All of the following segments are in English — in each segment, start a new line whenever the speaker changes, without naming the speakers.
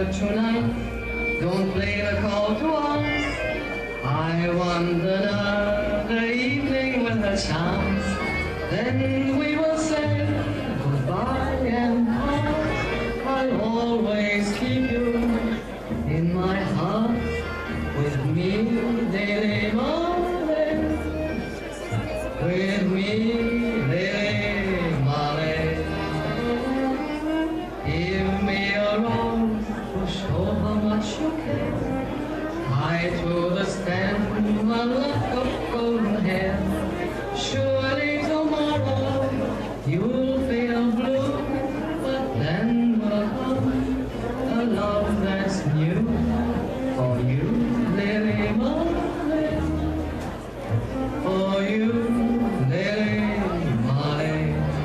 tonight, don't play the call to arms. I want another evening with a chance. Then we will say goodbye and part. I'll always keep you in my heart. With me, Lily Marley. With me, Lily Marley. Give me a rose to show how much you care. Tie to the stem a lock of golden hair. Surely tomorrow you'll feel blue, but then will come a love that's new for you, Lily Marley. For you, Lily Marley.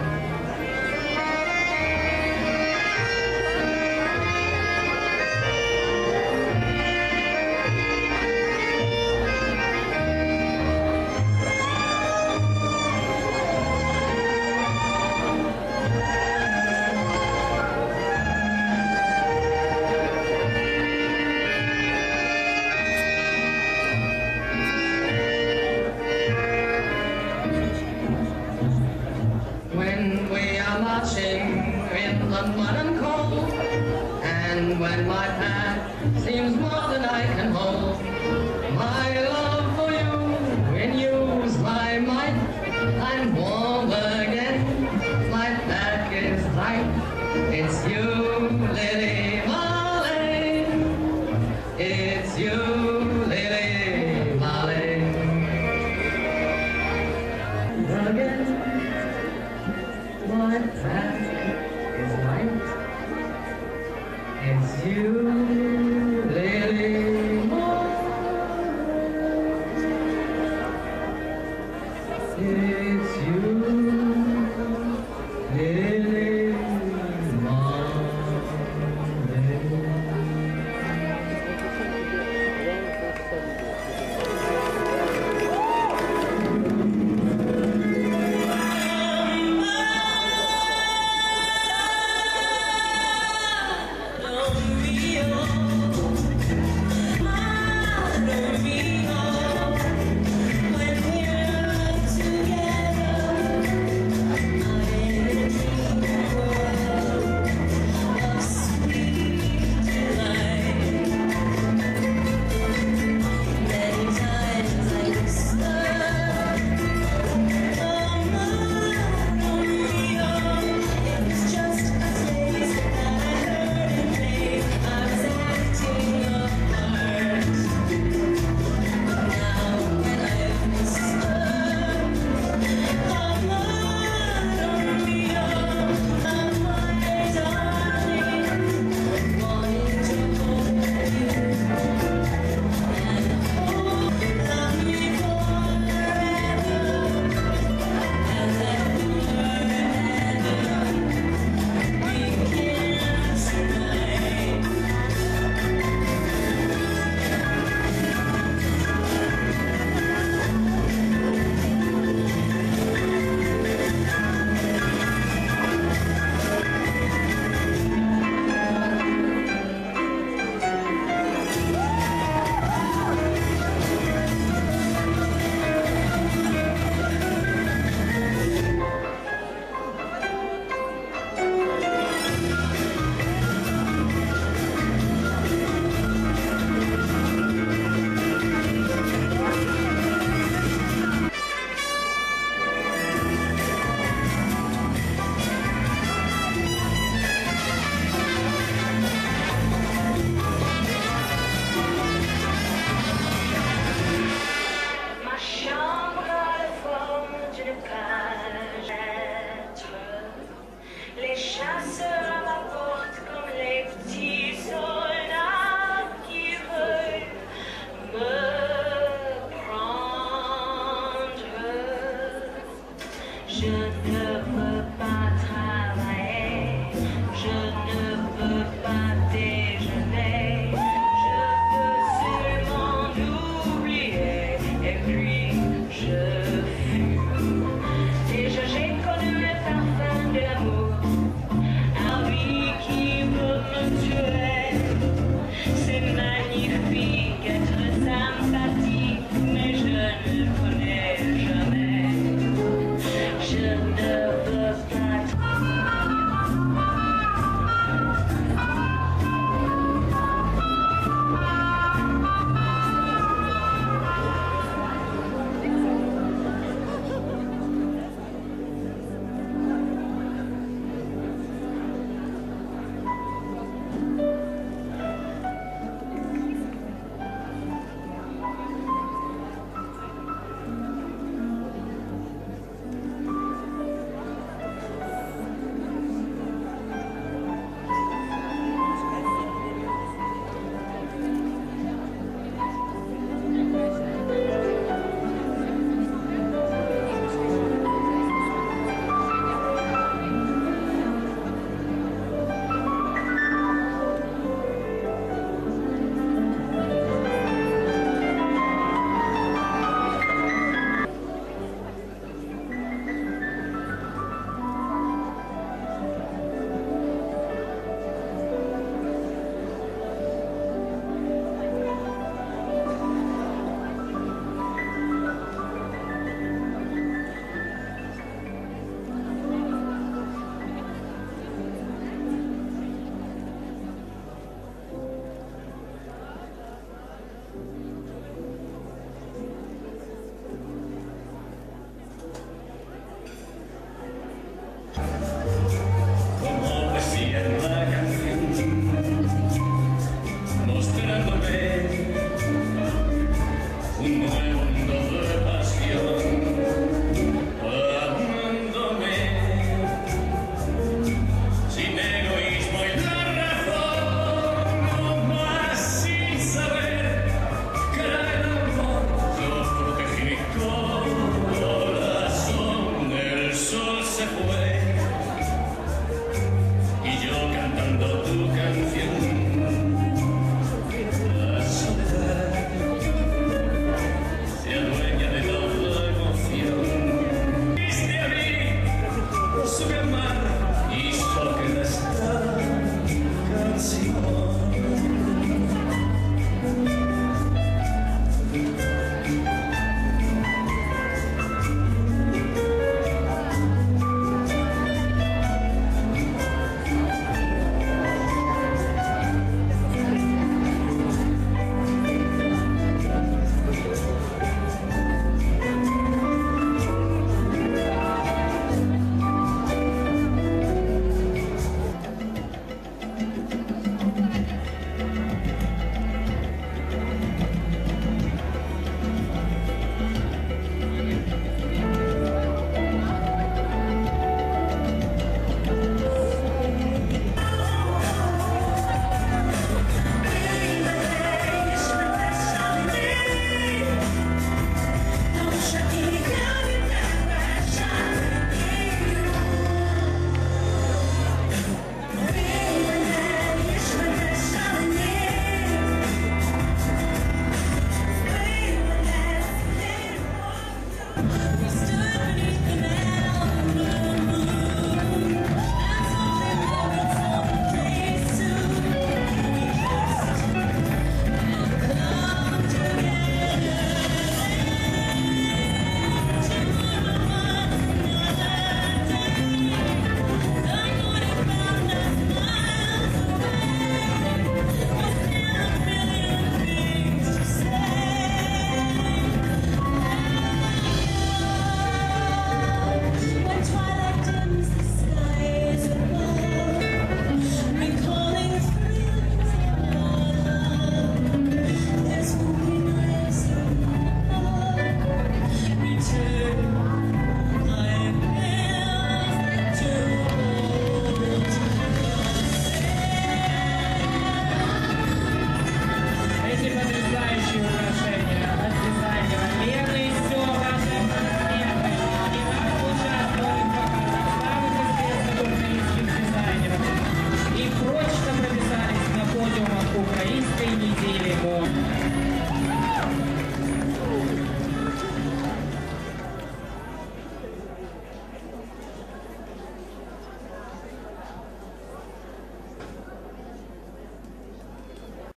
When we are marching in the mud and cold, and when my path seems more than I can hold, my love for you renews my might. I'm warm again, my back is light, it's you